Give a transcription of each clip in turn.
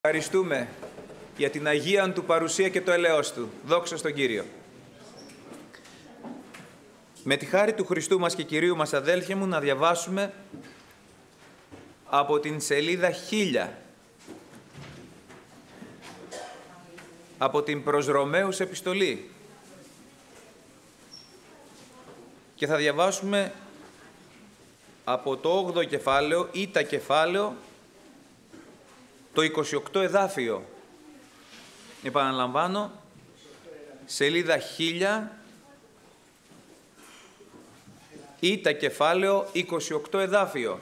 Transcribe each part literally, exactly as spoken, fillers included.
Ευχαριστούμε για την Αγίαν Του παρουσία και το έλεος Του. Δόξα στον Κύριο. Με τη χάρη του Χριστού μας και Κυρίου μας, αδέλφια μου, να διαβάσουμε από την σελίδα χίλια, από την προς Ρωμαίους επιστολή. Και θα διαβάσουμε από το όγδοο κεφάλαιο ή τα κεφάλαιο, το είκοσι οκτώ εδάφιο. Επαναλαμβάνω, σελίδα χίλια, ή τα κεφάλαιο, είκοσι οκτώ εδάφιο.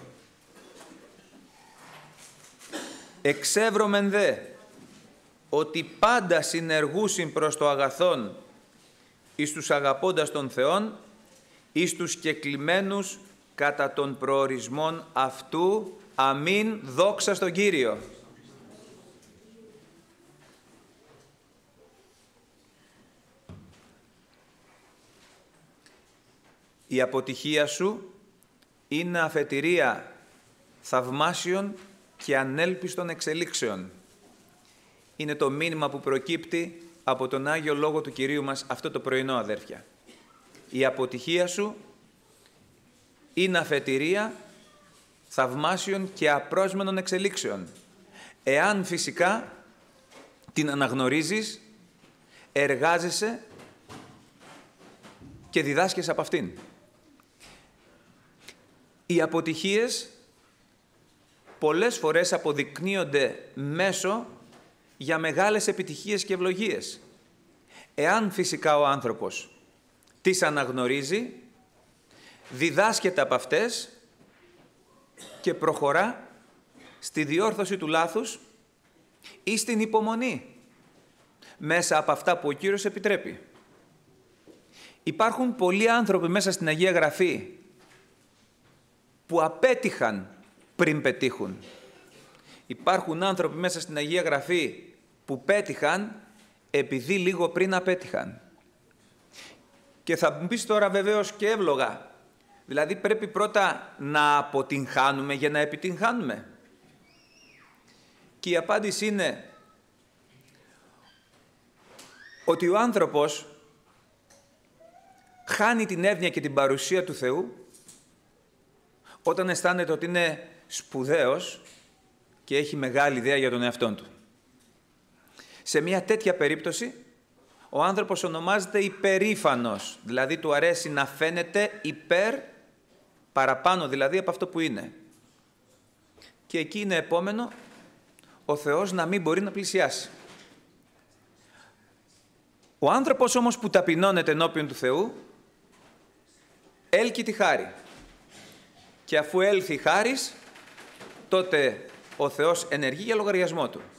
Εξεύρωμεν δε, ότι πάντα συνεργούσιν προς το αγαθόν εις τους αγαπώντας των Θεών, εις τους κεκλημένους κατά των προορισμών αυτού. Αμήν. Δόξα στον Κύριο. Η αποτυχία σου είναι αφετηρία θαυμάσιων και ανέλπιστων εξελίξεων. Είναι το μήνυμα που προκύπτει από τον Άγιο Λόγο του Κυρίου μας αυτό το πρωινό, αδέρφια. Η αποτυχία σου είναι αφετηρία θαυμάσιων και απρόσμενων εξελίξεων. Εάν φυσικά την αναγνωρίζεις, εργάζεσαι και διδάσκεσαι από αυτήν. Οι αποτυχίες πολλές φορές αποδεικνύονται μέσω για μεγάλες επιτυχίες και ευλογίες. Εάν φυσικά ο άνθρωπος τις αναγνωρίζει, διδάσκεται από αυτές και προχωρά στη διόρθωση του λάθους ή στην υπομονή μέσα από αυτά που ο Κύριος επιτρέπει. Υπάρχουν πολλοί άνθρωποι μέσα στην Αγία Γραφή που απέτυχαν πριν πετύχουν. Υπάρχουν άνθρωποι μέσα στην Αγία Γραφή που πέτυχαν επειδή λίγο πριν απέτυχαν. Και θα μου πεις τώρα βεβαίως και εύλογα, δηλαδή πρέπει πρώτα να αποτυγχάνουμε για να επιτυγχάνουμε. Και η απάντηση είναι ότι ο άνθρωπος χάνει την εύνοια και την παρουσία του Θεού όταν αισθάνεται ότι είναι σπουδαίος και έχει μεγάλη ιδέα για τον εαυτόν του. Σε μια τέτοια περίπτωση, ο άνθρωπος ονομάζεται υπερήφανος, δηλαδή του αρέσει να φαίνεται υπέρ, παραπάνω δηλαδή από αυτό που είναι. Και εκεί είναι επόμενο ο Θεός να μην μπορεί να πλησιάσει. Ο άνθρωπος όμως που ταπεινώνεται ενώπιον του Θεού, έλκει τη χάρη. Και αφού έλθει η χάρις, τότε ο Θεός ενεργεί για λογαριασμό του.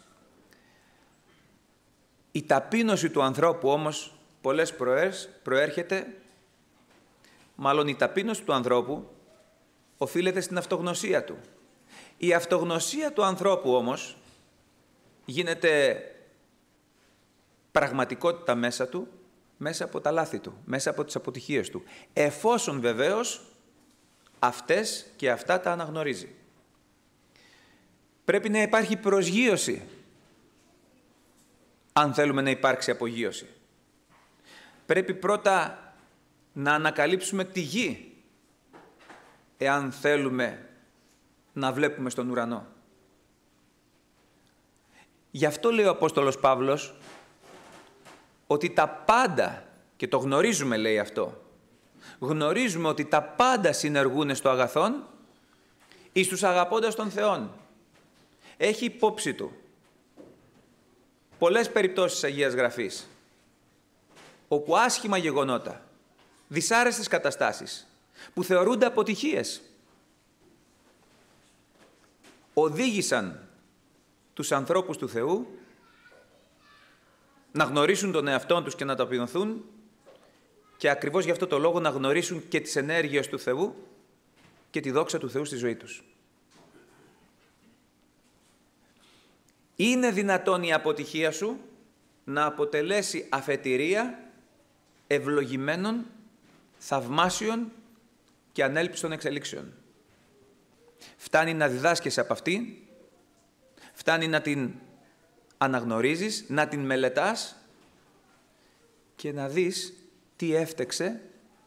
Η ταπείνωση του ανθρώπου όμως πολλές φορές προέρχεται, μάλλον η ταπείνωση του ανθρώπου οφείλεται στην αυτογνωσία του. Η αυτογνωσία του ανθρώπου όμως γίνεται πραγματικότητα μέσα του, μέσα από τα λάθη του, μέσα από τις αποτυχίες του. Εφόσον βεβαίως αυτές και αυτά τα αναγνωρίζει. Πρέπει να υπάρχει προσγείωση αν θέλουμε να υπάρξει απογείωση. Πρέπει πρώτα να ανακαλύψουμε τη γη εάν θέλουμε να βλέπουμε στον ουρανό. Γι' αυτό λέει ο Απόστολος Παύλος ότι τα πάντα, και το γνωρίζουμε λέει αυτό, γνωρίζουμε ότι τα πάντα συνεργούν στο αγαθόν εις τους αγαπώντας των Θεών. Έχει υπόψη του πολλές περιπτώσεις της Αγίας Γραφής όπου άσχημα γεγονότα, δυσάρεστες καταστάσεις που θεωρούνται αποτυχίες, οδήγησαν τους ανθρώπους του Θεού να γνωρίσουν τον εαυτόν τους και να ταπεινωθούν και ακριβώς γι' αυτό το λόγο να γνωρίσουν και τις ενέργειες του Θεού και τη δόξα του Θεού στη ζωή τους. Είναι δυνατόν η αποτυχία σου να αποτελέσει αφετηρία ευλογημένων, θαυμάσιων και ανέλπιστων εξελίξεων. Φτάνει να διδάσκεσαι από αυτή, Φτάνει να την αναγνωρίζεις, να την μελετάς και να δεις τι έφτεξε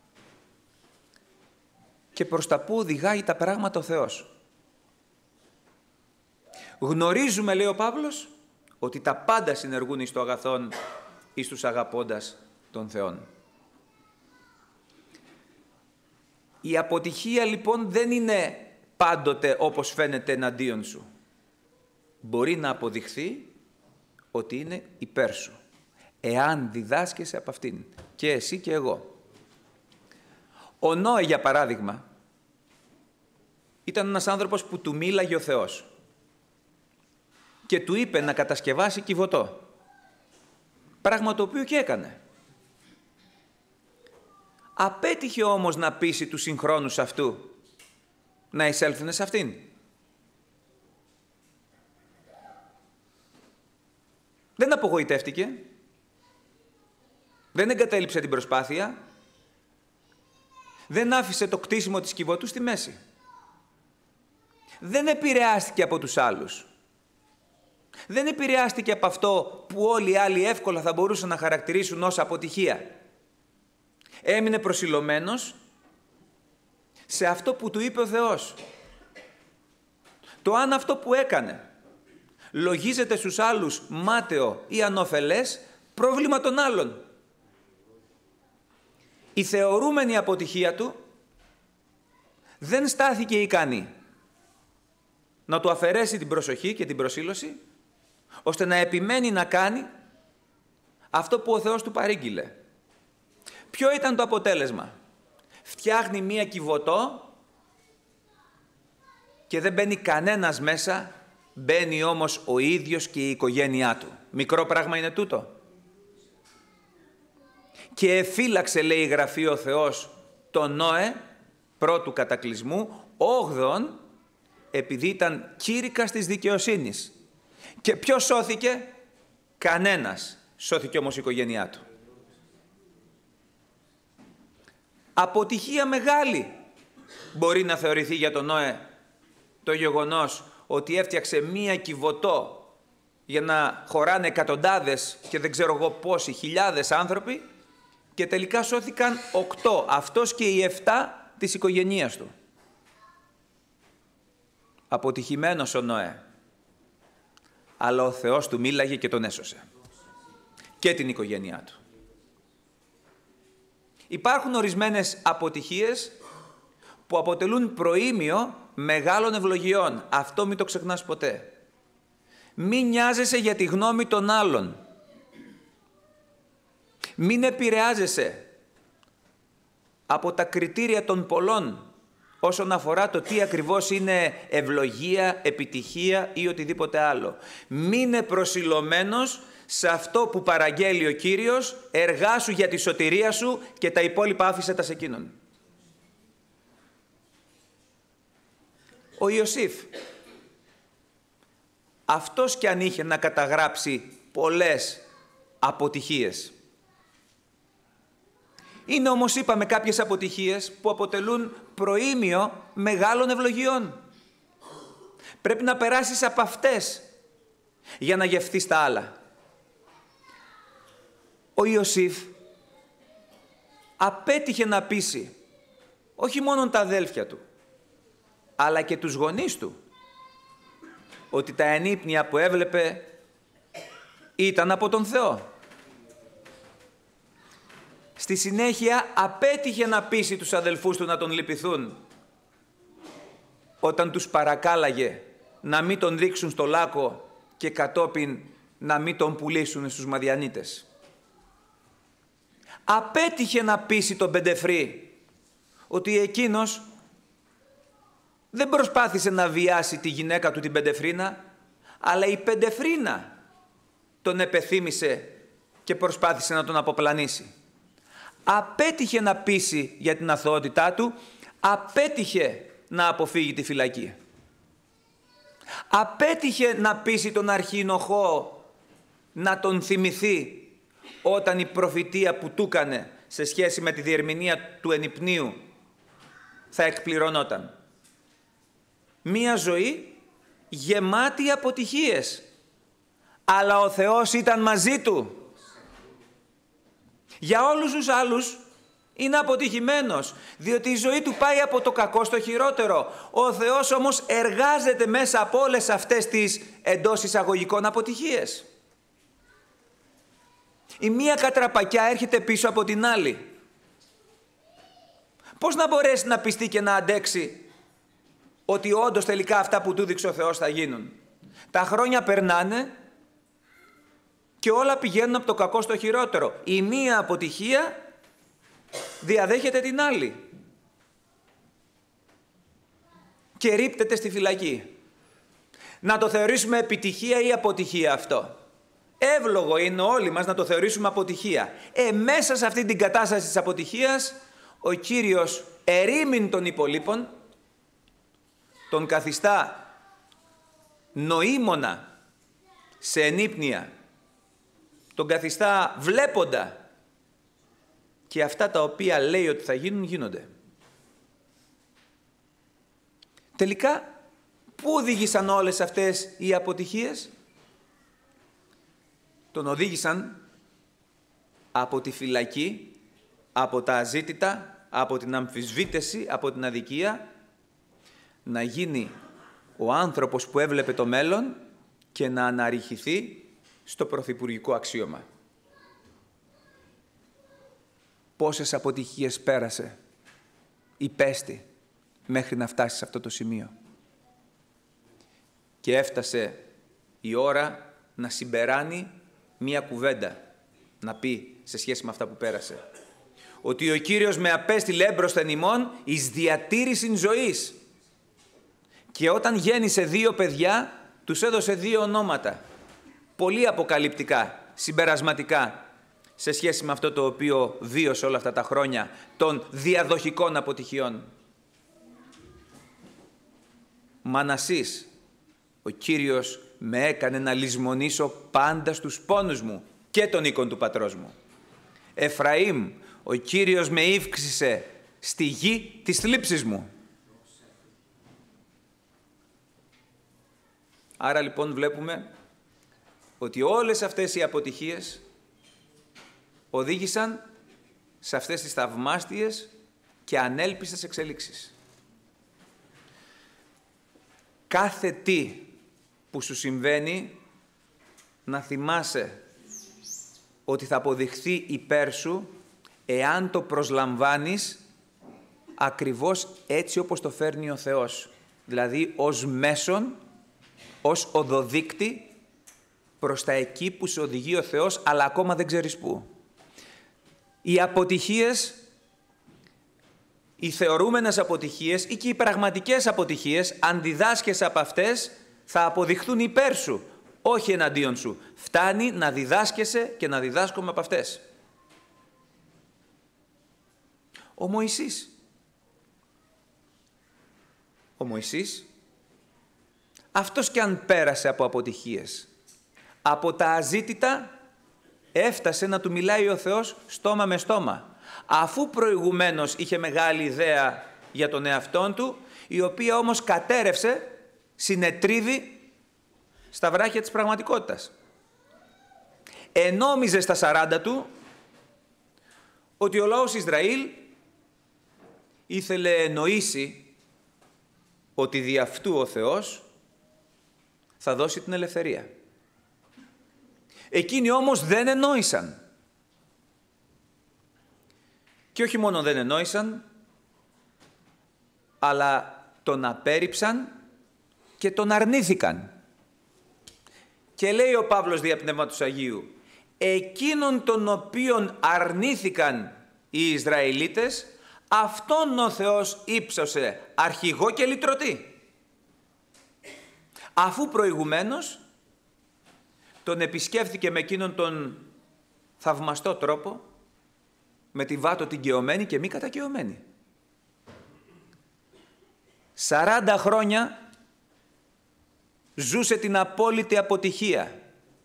και προς τα πού οδηγάει τα πράγματα ο Θεός. Γνωρίζουμε, λέει ο Παύλος, ότι τα πάντα συνεργούν εις το αγαθόν εις τους αγαπώντας των Θεών. Η αποτυχία λοιπόν δεν είναι πάντοτε όπως φαίνεται εναντίον σου. Μπορεί να αποδειχθεί ότι είναι υπέρ σου, εάν διδάσκεσαι από αυτήν, και εσύ και εγώ. Ο Νόε, για παράδειγμα, ήταν ένας άνθρωπος που του μίλαγε ο Θεός και του είπε να κατασκευάσει κιβωτό, πράγμα το οποίο και έκανε. Απέτυχε όμως να πείσει τους συγχρόνους αυτού να εισέλθουνε σε αυτήν. Δεν απογοητεύτηκε, δεν εγκατέλειψε την προσπάθεια, δεν άφησε το κτίσιμο της κιβωτού στη μέση. Δεν επηρεάστηκε από τους άλλους. Δεν επηρεάστηκε από αυτό που όλοι οι άλλοι εύκολα θα μπορούσαν να χαρακτηρίσουν ως αποτυχία. Έμεινε προσιλωμένος σε αυτό που του είπε ο Θεός. Το αν αυτό που έκανε λογίζεται στους άλλους μάταιο ή ανώφελες, πρόβλημα των άλλων. Η θεωρούμενη αποτυχία του δεν στάθηκε ικανή να του αφαιρέσει την προσοχή και την προσήλωση, ώστε να επιμένει να κάνει αυτό που ο Θεός του παρήγγειλε. Ποιο ήταν το αποτέλεσμα? Φτιάχνει μία κιβωτό και δεν μπαίνει κανένας μέσα, μπαίνει όμως ο ίδιος και η οικογένειά του. Μικρό πράγμα είναι τούτο? Και εφύλαξε, λέει η Γραφή, ο Θεός τον Νόε πρώτου κατακλυσμού, όγδοον, επειδή ήταν κήρυκας της δικαιοσύνης. Και ποιος σώθηκε? Κανένας. Σώθηκε όμως η οικογένειά του. Αποτυχία μεγάλη μπορεί να θεωρηθεί για τον Νόε το γεγονός ότι έφτιαξε μία κιβωτό για να χωράνε εκατοντάδες και δεν ξέρω εγώ πόσοι χιλιάδες άνθρωποι και τελικά σώθηκαν οκτώ, αυτός και οι εφτά της οικογένειας του. Αποτυχημένος ο Νόε, αλλά ο Θεός του μίλαγε και τον έσωσε και την οικογένειά του. Υπάρχουν ορισμένες αποτυχίες που αποτελούν προήμιο μεγάλων ευλογιών. Αυτό μην το ξεχνάς ποτέ. Μην νοιάζεσαι για τη γνώμη των άλλων. Μην επηρεάζεσαι από τα κριτήρια των πολλών όσον αφορά το τι ακριβώς είναι ευλογία, επιτυχία ή οτιδήποτε άλλο. Μείνε προσιλωμένος σε αυτό που παραγγέλει ο Κύριος, εργάσου για τη σωτηρία σου και τα υπόλοιπα άφησε τα σε εκείνον. Ο Ιωσήφ, αυτός κι αν είχε να καταγράψει πολλές αποτυχίες. Είναι όμως, είπαμε, κάποιες αποτυχίες που αποτελούν προήμιο μεγάλων ευλογιών. Πρέπει να περάσεις από αυτές για να γευθείς τα άλλα. Ο Ιωσήφ απέτυχε να πείσει όχι μόνο τα αδέλφια του, αλλά και τους γονείς του, ότι τα ενύπνια που έβλεπε ήταν από τον Θεό. Στη συνέχεια απέτυχε να πείσει τους αδελφούς του να τον λυπηθούν, όταν τους παρακάλαγε να μην τον ρίξουν στο λάκκο και κατόπιν να μην τον πουλήσουν στους Μαδιανίτες. Απέτυχε να πείσει τον Πεντεφρή ότι εκείνος δεν προσπάθησε να βιάσει τη γυναίκα του την Πεντεφρίνα, αλλά η Πεντεφρίνα τον επεθύμησε και προσπάθησε να τον αποπλανήσει. Απέτυχε να πείσει για την αθωότητά του, απέτυχε να αποφύγει τη φυλακή. Απέτυχε να πείσει τον αρχιενοχό να τον θυμηθεί όταν η προφητεία που του έκανε σε σχέση με τη διερμηνία του ενυπνίου θα εκπληρωνόταν. Μία ζωή γεμάτη αποτυχίες. Αλλά ο Θεός ήταν μαζί του. Για όλους τους άλλους είναι αποτυχημένος, διότι η ζωή του πάει από το κακό στο χειρότερο. Ο Θεός όμως εργάζεται μέσα από όλες αυτές τις εντός εισαγωγικών αποτυχίες. Η μία κατραπακιά έρχεται πίσω από την άλλη. Πώς να μπορέσει να πιστεί και να αντέξει ότι όντως τελικά αυτά που του δείξε ο Θεός θα γίνουν? Τα χρόνια περνάνε και όλα πηγαίνουν από το κακό στο χειρότερο. Η μία αποτυχία διαδέχεται την άλλη και ρίπτεται στη φυλακή. Να το θεωρήσουμε επιτυχία ή αποτυχία αυτό? Εύλογο είναι όλοι μας να το θεωρήσουμε αποτυχία. Ε, μέσα σε αυτή την κατάσταση της αποτυχίας, ο Κύριος ερήμην των υπολείπων, τον καθιστά νοήμονα σε ενύπνοια, τον καθιστά βλέποντα, και αυτά τα οποία λέει ότι θα γίνουν, γίνονται. Τελικά, πού οδήγησαν όλες αυτές οι αποτυχίες? Τον οδήγησαν από τη φυλακή, από τα αζήτητα, από την αμφισβήτηση, από την αδικία, να γίνει ο άνθρωπος που έβλεπε το μέλλον και να αναρριχηθεί στο πρωθυπουργικό αξίωμα. Πόσες αποτυχίες πέρασε, υπέστη, μέχρι να φτάσει σε αυτό το σημείο. Και έφτασε η ώρα να συμπεράνει μία κουβέντα, να πει σε σχέση με αυτά που πέρασε. Ότι ο Κύριος με απέστειλε έμπροσθεν ημών εις διατήρησιν ζωής. Και όταν γέννησε δύο παιδιά, τους έδωσε δύο ονόματα. Πολύ αποκαλυπτικά, συμπερασματικά, σε σχέση με αυτό το οποίο βίωσε όλα αυτά τα χρόνια των διαδοχικών αποτυχιών. Μανασής, ο Κύριος με έκανε να λησμονήσω πάντα στους πόνους μου και τον οίκον του πατρός μου. Εφραήμ, ο Κύριος με ύφξησε στη γη της θλίψης μου. Άρα λοιπόν βλέπουμε ότι όλες αυτές οι αποτυχίες οδήγησαν σε αυτές τις θαυμάστιες και ανέλπιστες εξελίξεις. Κάθε τι που σου συμβαίνει, να θυμάσαι ότι θα αποδειχθεί υπέρ σου εάν το προσλαμβάνεις ακριβώς έτσι όπως το φέρνει ο Θεός. Δηλαδή ως μέσον, ως οδοδείκτη προς τα εκεί που σε οδηγεί ο Θεός, αλλά ακόμα δεν ξέρεις πού. Οι αποτυχίες, οι θεωρούμενες αποτυχίες ή και οι πραγματικές αποτυχίες, αν διδάσκεσαι από αυτές, θα αποδειχθούν υπέρ σου, όχι εναντίον σου. Φτάνει να διδάσκεσαι και να διδάσκομαι από αυτές. Ο Μωυσής. Ο Μωυσής, αυτός κι αν πέρασε από αποτυχίες, από τα αζήτητα έφτασε να του μιλάει ο Θεός στόμα με στόμα. Αφού προηγουμένως είχε μεγάλη ιδέα για τον εαυτόν του, η οποία όμως κατέρευσε, συνετρίβει στα βράχια της πραγματικότητας. Ενόμιζε στα σαράντα του ότι ο λαός Ισραήλ ήθελε εννοήσει ότι δι' αυτού ο Θεός θα δώσει την ελευθερία. Εκείνοι όμως δεν εννοήσαν. Και όχι μόνο δεν εννοήσαν, αλλά τον απέρριψαν και τον αρνήθηκαν. Και λέει ο Παύλος δια Πνεύματος Αγίου, εκείνον τον οποίον αρνήθηκαν οι Ισραηλίτες, αυτόν ο Θεός ύψωσε αρχηγό και λυτρωτή. Αφού προηγουμένως τον επισκέφθηκε με εκείνον τον θαυμαστό τρόπο, με τη βάτο την καιωμένη και μη κατακαιωμένη. Σαράντα χρόνια ζούσε την απόλυτη αποτυχία.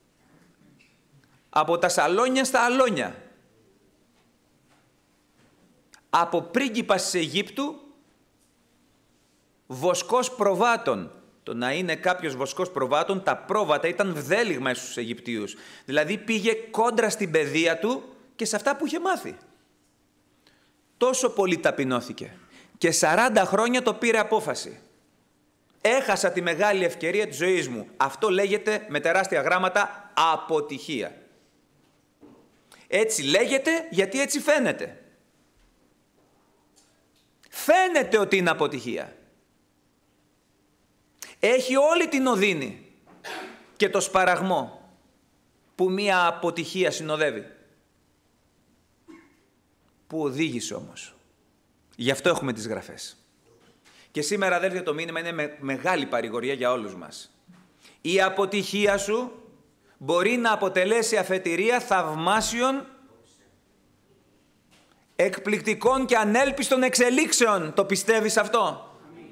Από τα σαλόνια στα αλόνια. Από πρίγκιπας της Αιγύπτου, βοσκός προβάτων Το να είναι κάποιος βοσκός προβάτων, τα πρόβατα ήταν βδέλυγμα στους Αιγυπτίους. Δηλαδή πήγε κόντρα στην παιδεία του και σε αυτά που είχε μάθει. Τόσο πολύ ταπεινώθηκε. Και σαράντα χρόνια το πήρε απόφαση. Έχασα τη μεγάλη ευκαιρία της ζωής μου. Αυτό λέγεται με τεράστια γράμματα αποτυχία. Έτσι λέγεται γιατί έτσι φαίνεται. Φαίνεται ότι είναι αποτυχία. Έχει όλη την οδύνη και το σπαραγμό που μία αποτυχία συνοδεύει. Που οδήγησε όμως. Γι' αυτό έχουμε τις γραφές. Και σήμερα, αδέρφια, το μήνυμα είναι με μεγάλη παρηγορία για όλους μας. Η αποτυχία σου μπορεί να αποτελέσει αφετηρία θαυμάσιων, εκπληκτικών και ανέλπιστων εξελίξεων. Το πιστεύεις αυτό?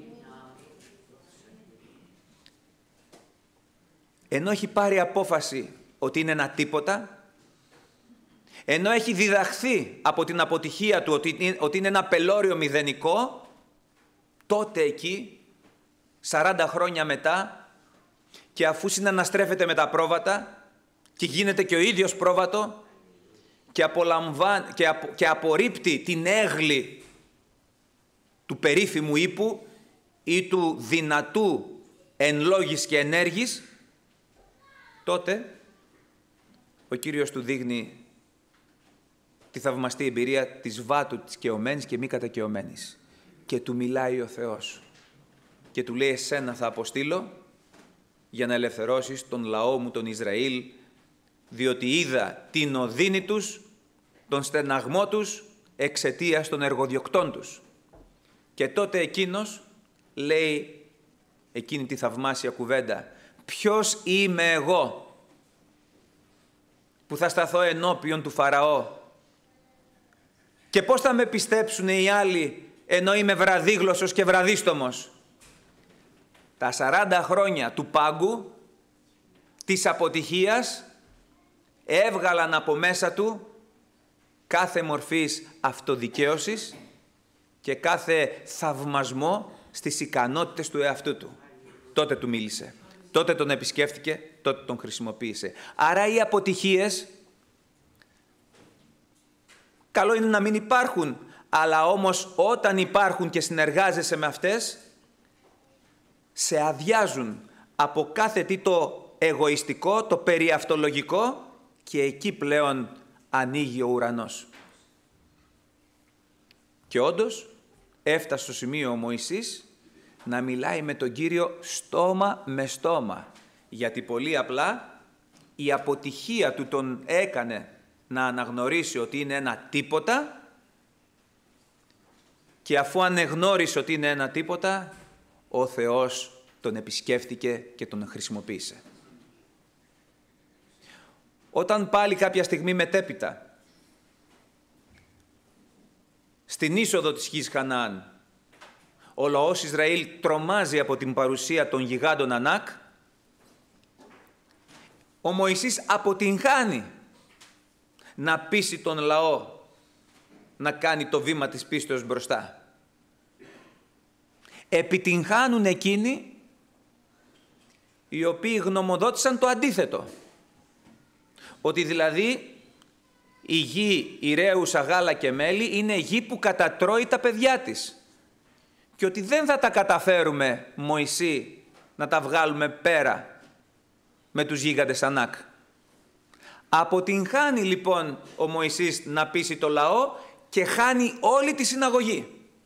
Ενώ έχει πάρει απόφαση ότι είναι ένα τίποτα, ενώ έχει διδαχθεί από την αποτυχία του ότι είναι ένα πελώριο μηδενικό, τότε εκεί, σαράντα χρόνια μετά, και αφού συναναστρέφεται με τα πρόβατα και γίνεται και ο ίδιος πρόβατο και, απολαμβάνει, και, απο, και απορρίπτει την έγλη του περίφημου ύπου ή του δυνατού εν λόγης και ενέργης, τότε ο Κύριος του δείχνει τη θαυμαστή εμπειρία της βάτου της καιωμένης και μη κατακαιωμένης. Και του μιλάει ο Θεός. Και του λέει, εσένα θα αποστείλω για να ελευθερώσεις τον λαό μου, τον Ισραήλ, διότι είδα την οδύνη τους, τον στεναγμό τους, εξαιτίας των εργοδιοκτών τους. Και τότε εκείνος λέει εκείνη τη θαυμάσια κουβέντα, ποιος είμαι εγώ που θα σταθώ ενώπιον του Φαραώ και πώς θα με πιστέψουν οι άλλοι ενώ είμαι βραδίγλωσσος και βραδίστομος. Τα σαράντα χρόνια του πάγκου, της αποτυχίας, έβγαλαν από μέσα του κάθε μορφής αυτοδικαίωσης και κάθε θαυμασμό στις ικανότητες του εαυτού του. Τότε του μίλησε, τότε τον επισκέφτηκε, τότε τον χρησιμοποίησε. Άρα οι αποτυχίες, καλό είναι να μην υπάρχουν, αλλά όμως όταν υπάρχουν και συνεργάζεσαι με αυτές, σε αδειάζουν από κάθε τι το εγωιστικό, το περιαυτολογικό, και εκεί πλέον ανοίγει ο ουρανός. Και όντως έφτασε στο σημείο ο Μωυσής να μιλάει με τον Κύριο στόμα με στόμα, γιατί πολύ απλά η αποτυχία του τον έκανε να αναγνωρίσει ότι είναι ένα τίποτα, και αφού ανεγνώρισε ότι είναι ένα τίποτα, ο Θεός τον επισκέφτηκε και τον χρησιμοποίησε. Όταν πάλι κάποια στιγμή μετέπειτα, στην είσοδο της γης Χαναάν, ο λαός Ισραήλ τρομάζει από την παρουσία των γιγάντων Ανάκ, ο Μωυσής αποτυγχάνει να πείσει τον λαό να κάνει το βήμα της πίστεως μπροστά. Επιτυγχάνουν εκείνοι οι οποίοι γνωμοδότησαν το αντίθετο. Ότι δηλαδή η γη ηρέουσα γάλα και μέλι είναι γη που κατατρώει τα παιδιά της. Και ότι δεν θα τα καταφέρουμε, Μωυσή, να τα βγάλουμε πέρα με τους γίγαντες Ανάκ. Αποτυγχάνει λοιπόν ο Μωυσής να πείσει το λαό και χάνει όλη τη συναγωγή.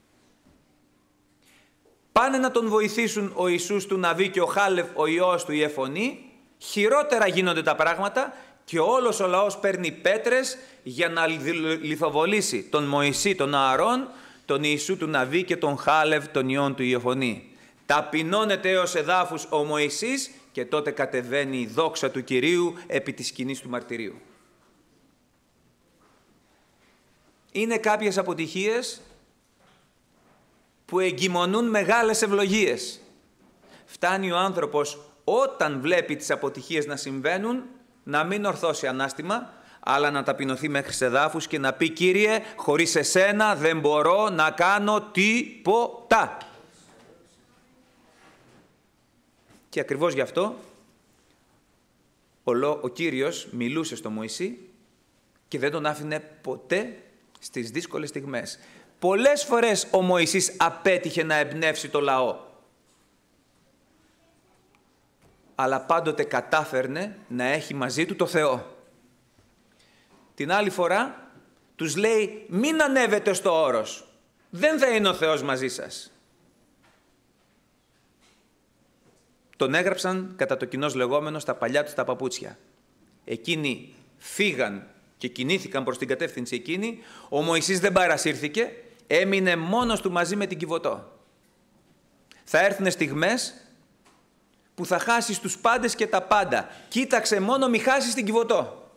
Πάνε να τον βοηθήσουν ο Ιησούς του Ναβί και ο Χάλευ ο ιός του Ιεφωνή, χειρότερα γίνονται τα πράγματα και όλος ο λαός παίρνει πέτρες για να λιθοβολήσει τον Μωυσή, τον Ααρών, τον Ιησού του Ναβί και τον Χάλευ τον ιών του Ιεφωνή. Ταπεινώνεται έως εδάφους ο Μωυσής και τότε κατεβαίνει η δόξα του Κυρίου επί της σκηνής του μαρτυρίου. Είναι κάποιες αποτυχίες που εγκυμονούν μεγάλες ευλογίες. Φτάνει ο άνθρωπος όταν βλέπει τις αποτυχίες να συμβαίνουν να μην ορθώσει ανάστημα, αλλά να ταπεινωθεί μέχρι σε εδάφους και να πει «Κύριε, χωρίς εσένα δεν μπορώ να κάνω τίποτα». Και ακριβώς γι' αυτό ο, Λο, ο Κύριος μιλούσε στο Μωυσή και δεν τον άφηνε ποτέ στις δύσκολες στιγμές. Πολλές φορές ο Μωυσής απέτυχε να εμπνεύσει το λαό. Αλλά πάντοτε κατάφερνε να έχει μαζί του το Θεό. Την άλλη φορά τους λέει μην ανέβετε στο όρος. Δεν θα είναι ο Θεός μαζί σας. Τον έγραψαν κατά το κοινώς λεγόμενο στα παλιά τους τα παπούτσια. Εκείνοι φύγαν και κινήθηκαν προς την κατεύθυνση εκείνη. Ο Μωυσής δεν παρασύρθηκε, έμεινε μόνος του μαζί με την Κιβωτό. Θα έρθουν στιγμές που θα χάσεις τους πάντες και τα πάντα. Κοίταξε μόνο μη χάσεις την Κιβωτό.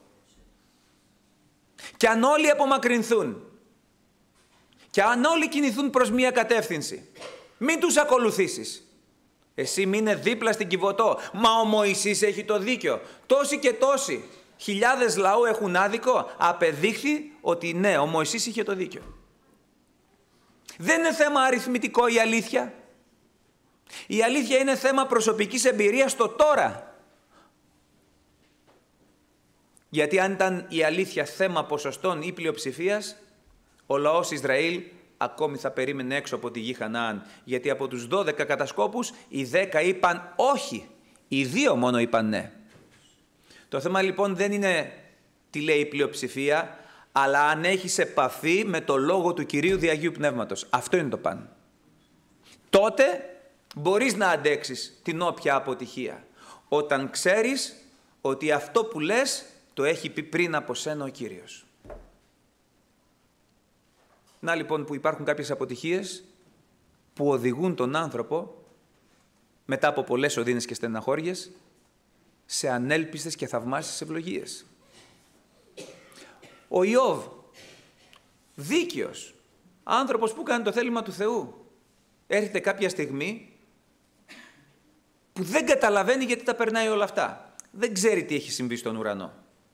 Και αν όλοι απομακρυνθούν και αν όλοι κινηθούν προς μία κατεύθυνση, μην τους ακολουθήσεις. Εσύ μείνε δίπλα στην Κιβωτό. Μα ο Μωυσής έχει το δίκιο. Τόσοι και τόσοι χιλιάδες λαού έχουν άδικο. Απεδείχθη ότι ναι, ο Μωυσής είχε το δίκιο. Δεν είναι θέμα αριθμητικό η αλήθεια. Η αλήθεια είναι θέμα προσωπικής εμπειρίας στο τώρα. Γιατί αν ήταν η αλήθεια θέμα ποσοστών ή πλειοψηφίας, ο λαός Ισραήλ ακόμη θα περίμενε έξω από τη γη Χαναάν. Γιατί από τους δώδεκα κατασκόπους, οι δέκα είπαν όχι. Οι δύο μόνο είπαν ναι. Το θέμα λοιπόν δεν είναι τι λέει η πλειοψηφία, αλλά αν έχεις επαφή με το λόγο του Κυρίου Διαγίου Πνεύματος. Αυτό είναι το παν. Τότε μπορείς να αντέξεις την όποια αποτυχία. Όταν ξέρεις ότι αυτό που λες το έχει πει πριν από σένα ο Κύριος. Να λοιπόν που υπάρχουν κάποιες αποτυχίες που οδηγούν τον άνθρωπο μετά από πολλές οδύνες και στεναχώριες σε ανέλπιστες και θαυμάσιες ευλογίες. Ο Ιώβ, δίκαιος, άνθρωπος που κάνει το θέλημα του Θεού, έρχεται κάποια στιγμή που δεν καταλαβαίνει γιατί τα περνάει όλα αυτά. Δεν ξέρει τι έχει συμβεί στον ουρανό.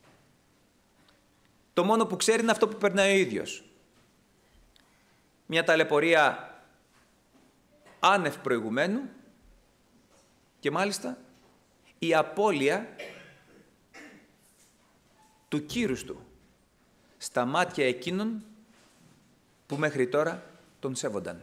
Το μόνο που ξέρει είναι αυτό που περνάει ο ίδιος. Μια ταλαιπωρία άνευ προηγουμένου και μάλιστα η απώλεια του κύρους του στα μάτια εκείνων που μέχρι τώρα τον σέβονταν.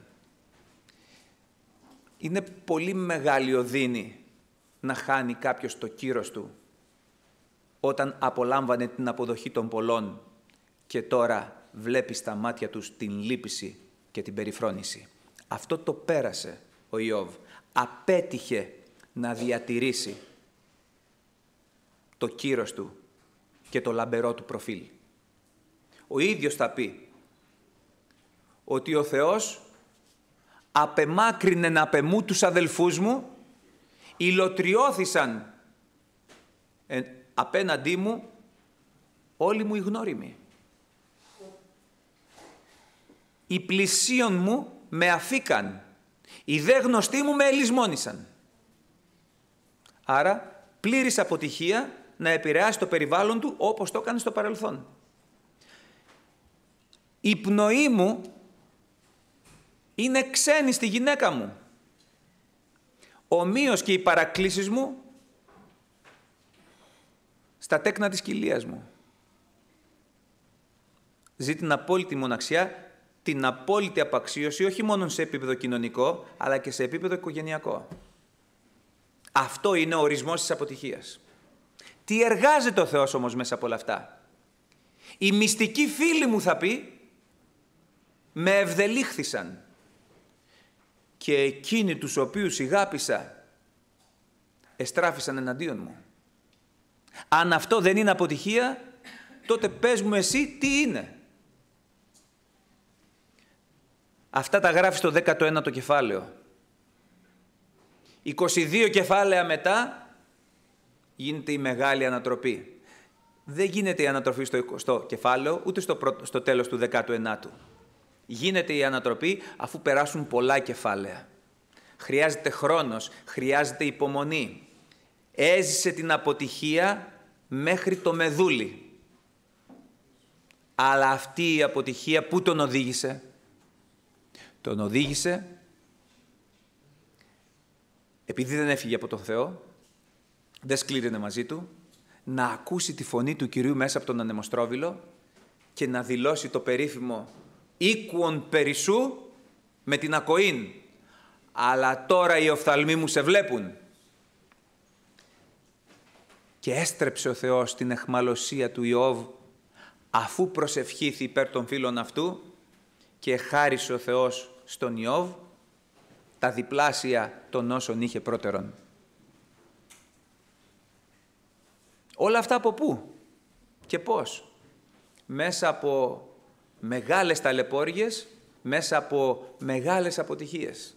Είναι πολύ μεγάλη οδύνη να χάνει κάποιος το κύρος του όταν απολάμβανε την αποδοχή των πολλών και τώρα βλέπει στα μάτια τους την λύπηση και την περιφρόνηση. Αυτό το πέρασε ο Ιώβ. Απέτυχε να διατηρήσει το κύρος του και το λαμπερό του προφίλ. Ο ίδιος θα πει ότι ο Θεός απεμάκρυνεν απ' εμού τους αδελφούς μου, υλοτριώθησαν ε, απέναντί μου όλοι μου οι γνώριμοι. Οι πλησίον μου με αφήκαν, οι δε γνωστοί μου με ελισμόνησαν. Άρα πλήρης αποτυχία να επηρεάσει το περιβάλλον του όπως το έκανε στο παρελθόν. Η πνοή μου είναι ξένη στη γυναίκα μου. Ομοίως και οι παρακλήσεις μου στα τέκνα της κοιλίας μου. Ζει την απόλυτη μοναξιά, την απόλυτη απαξίωση, όχι μόνο σε επίπεδο κοινωνικό, αλλά και σε επίπεδο οικογενειακό. Αυτό είναι ο ορισμός της αποτυχίας. Τι εργάζεται ο Θεός όμως μέσα από όλα αυτά. Οι μυστικοί φίλοι μου, θα πει, με ευδελίχθησαν και εκείνοι τους οποίους ηγάπησα εστράφησαν εναντίον μου. Αν αυτό δεν είναι αποτυχία, τότε πες μου εσύ τι είναι. Αυτά τα γράφει στο δέκατο ένατο κεφάλαιο. είκοσι δύο κεφάλαια μετά γίνεται η μεγάλη ανατροπή. Δεν γίνεται η ανατροφή στο εικοστό κεφάλαιο, ούτε στο, πρώτο, στο τέλος του δεκάτου ενάτου. Γίνεται η ανατροπή αφού περάσουν πολλά κεφάλαια. Χρειάζεται χρόνος, χρειάζεται υπομονή. Έζησε την αποτυχία μέχρι το μεδούλι. Αλλά αυτή η αποτυχία πού τον οδήγησε? Τον οδήγησε επειδή δεν έφυγε από τον Θεό, δεν σκλήρινε μαζί του, να ακούσει τη φωνή του Κυρίου μέσα από τον ανεμοστρόβιλο και να δηλώσει το περίφημο «Οίκουον περισσού με την ακοήν, αλλά τώρα οι οφθαλμοί μου σε βλέπουν». Και έστρεψε ο Θεός την αιχμαλωσία του Ιώβ, αφού προσευχήθη υπέρ των φίλων αυτού, και χάρισε ο Θεός στον Ιώβ τα διπλάσια των όσων είχε πρώτερον. Όλα αυτά από πού και πώς? Μέσα από μεγάλες ταλαιπώριες, μέσα από μεγάλες αποτυχίες.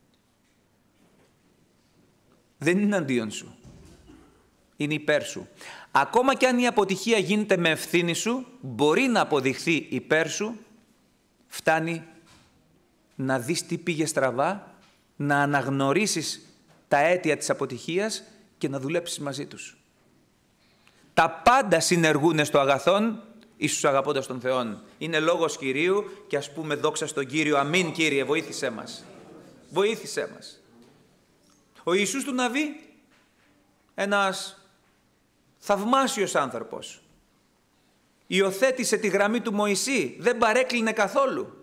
Δεν είναι αντίον σου. Είναι υπέρ σου. Ακόμα και αν η αποτυχία γίνεται με ευθύνη σου, μπορεί να αποδειχθεί υπέρ σου, φτάνει να δεις τι πήγε στραβά, να αναγνωρίσεις τα αίτια της αποτυχίας και να δουλέψεις μαζί τους. Τα πάντα συνεργούνε στο αγαθόν, εις τους αγαπώντας τον Θεόν. Είναι λόγος Κυρίου και ας πούμε δόξα στον Κύριο. Αμήν, Κύριε, βοήθησέ μας. Βοήθησέ μας. Ο Ιησούς του Ναβί, ένας θαυμάσιος άνθρωπος, υιοθέτησε τη γραμμή του Μωυσή, δεν παρέκλεινε καθόλου.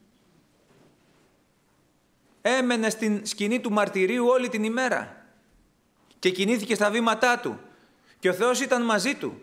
Έμενε στην σκηνή του μαρτυρίου όλη την ημέρα και κινήθηκε στα βήματά του και ο Θεός ήταν μαζί του.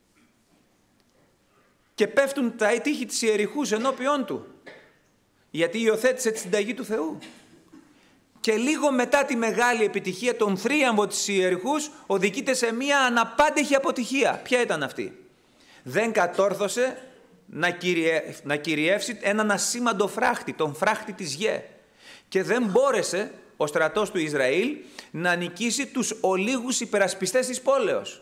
Και πέφτουν τα τείχη της Ιεριχούς ενώπιόν του, γιατί υιοθέτησε τη συνταγή του Θεού. Και λίγο μετά τη μεγάλη επιτυχία, τον θρίαμβο της Ιεριχούς, οδηγείται σε μία αναπάντεχη αποτυχία. Ποια ήταν αυτή? Δεν κατόρθωσε να, κυριε... να κυριεύσει έναν ασήμαντο φράχτη, τον φράχτη της Γε. Και δεν μπόρεσε ο στρατός του Ισραήλ να νικήσει τους ολίγους υπερασπιστές της πόλεως.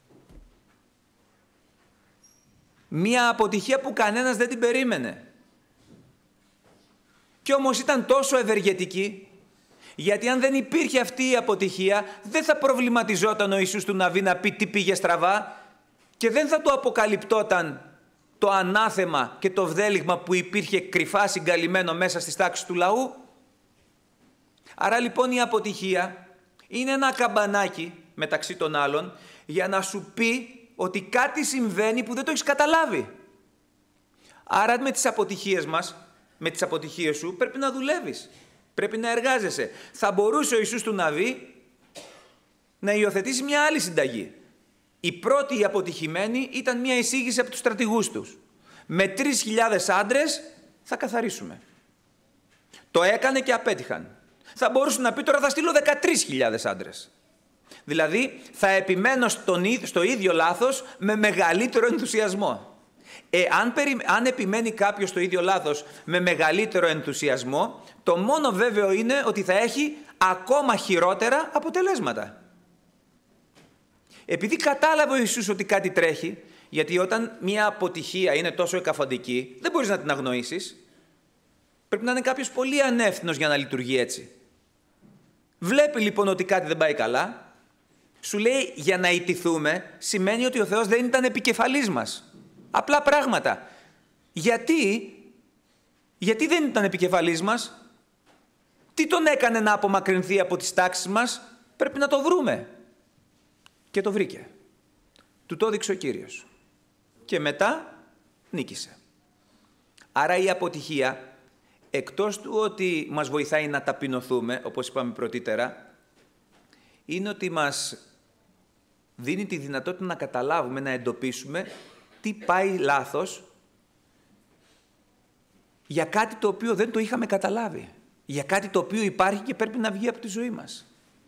Μία αποτυχία που κανένας δεν την περίμενε. Και όμως ήταν τόσο ευεργετική, γιατί αν δεν υπήρχε αυτή η αποτυχία, δεν θα προβληματιζόταν ο Ιησούς του Ναβί να πει τι πήγε στραβά και δεν θα του αποκαλυπτόταν το ανάθεμα και το βδέλιγμα που υπήρχε κρυφά συγκαλυμμένο μέσα στις τάξεις του λαού. Άρα λοιπόν η αποτυχία είναι ένα καμπανάκι μεταξύ των άλλων για να σου πει ότι κάτι συμβαίνει που δεν το έχεις καταλάβει. Άρα με τις αποτυχίες μας, με τις αποτυχίες σου πρέπει να δουλεύεις, πρέπει να εργάζεσαι. Θα μπορούσε ο Ιησούς του Ναβί να υιοθετήσει μια άλλη συνταγή. Η πρώτη η αποτυχημένη ήταν μια εισήγηση από τους στρατηγούς τους. Με τρεις χιλιάδες άντρες θα καθαρίσουμε. Το έκανε και απέτυχαν. Θα μπορούσε να πει τώρα θα στείλω δεκατρείς χιλιάδες άντρες. Δηλαδή θα επιμένω στον, στο ίδιο λάθος με μεγαλύτερο ενθουσιασμό. Ε, αν, περι, αν επιμένει κάποιος στο ίδιο λάθος με μεγαλύτερο ενθουσιασμό, το μόνο βέβαιο είναι ότι θα έχει ακόμα χειρότερα αποτελέσματα. Επειδή κατάλαβε ο Ιησούς ότι κάτι τρέχει, γιατί όταν μια αποτυχία είναι τόσο εκαφαντική, δεν μπορείς να την αγνοήσεις. Πρέπει να είναι κάποιος πολύ ανεύθυνος για να λειτουργεί έτσι. Βλέπει λοιπόν ότι κάτι δεν πάει καλά. Σου λέει για να ιτηθούμε σημαίνει ότι ο Θεός δεν ήταν επικεφαλής μας. Απλά πράγματα. Γιατί, γιατί δεν ήταν επικεφαλής μας? Τι τον έκανε να απομακρυνθεί από τις τάξεις μας? Πρέπει να το βρούμε. Και το βρήκε. Του το έδειξε ο Κύριος. Και μετά νίκησε. Άρα η αποτυχία, εκτός του ότι μας βοηθάει να ταπεινωθούμε, όπως είπαμε πρωτήτερα, είναι ότι μας δίνει τη δυνατότητα να καταλάβουμε, να εντοπίσουμε τι πάει λάθος για κάτι το οποίο δεν το είχαμε καταλάβει. Για κάτι το οποίο υπάρχει και πρέπει να βγει από τη ζωή μας.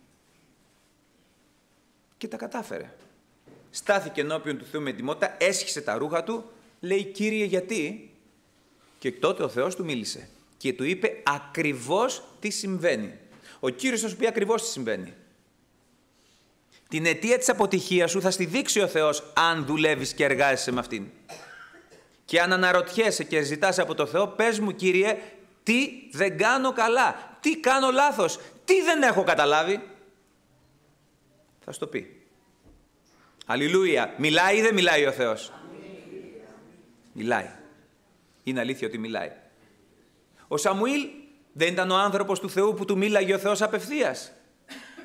Και τα κατάφερε. Στάθηκε ενώπιον του Θεού με τιμότητα, έσχισε τα ρούχα του, λέει «Κύριε, γιατί?» Και τότε ο Θεός του μίλησε και του είπε ακριβώς τι συμβαίνει. Ο Κύριος θα σου πει ακριβώς τι συμβαίνει. Την αιτία της αποτυχίας σου θα στη δείξει ο Θεός αν δουλεύεις και εργάζεσαι με αυτήν. Και αν αναρωτιέσαι και ζητάς από το Θεό, πες μου Κύριε, τι δεν κάνω καλά, τι κάνω λάθος, τι δεν έχω καταλάβει. Θα σου το πει. Αλληλούια. Μιλάει ή δεν μιλάει ο Θεός? Μιλάει. Είναι αλήθεια ότι μιλάει. Ο Σαμουήλ δεν ήταν ο άνθρωπος του Θεού που του μίλαγε ο Θεός απευθείας?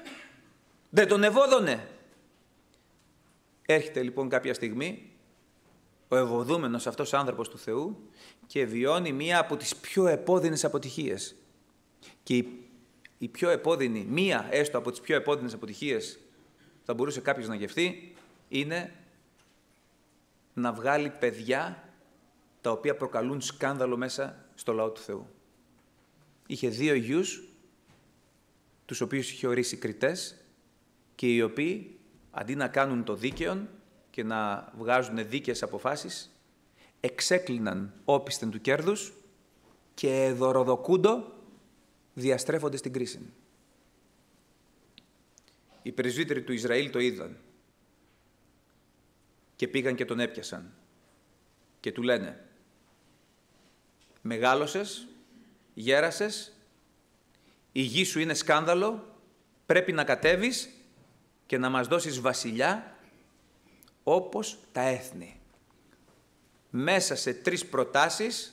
Δεν τον ευώδωνε. Έρχεται λοιπόν κάποια στιγμή ο ευωδούμενος αυτός άνθρωπος του Θεού και βιώνει μία από τις πιο επώδυνες αποτυχίες. Και η, η πιο επώδυνη, μία έστω από τις πιο επώδυνες αποτυχίες θα μπορούσε κάποιος να γευτεί, είναι να βγάλει παιδιά τα οποία προκαλούν σκάνδαλο μέσα στο λαό του Θεού. Είχε δύο γιους, τους οποίους είχε ορίσει κριτές και οι οποίοι αντί να κάνουν το δίκαιο και να βγάζουν δίκαιες αποφάσεις, εξέκλειναν όπισθεν του κέρδους και δωροδοκούντο διαστρέφονται στην κρίση. Οι πρεσβύτεροι του Ισραήλ το είδαν και πήγαν και τον έπιασαν και του λένε «Μεγάλωσες, γέρασες, η γη σου είναι σκάνδαλο, πρέπει να κατέβεις και να μας δώσεις βασιλιά όπως τα έθνη». Μέσα σε τρεις προτάσεις,